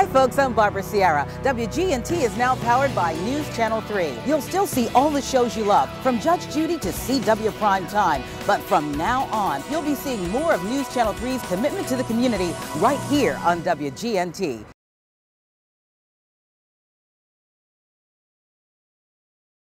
Hi folks, I'm Barbara Sierra. WGNT is now powered by News Channel 3. You'll still see all the shows you love, from Judge Judy to CW Prime Time. But from now on, you'll be seeing more of News Channel 3's commitment to the community right here on WGNT.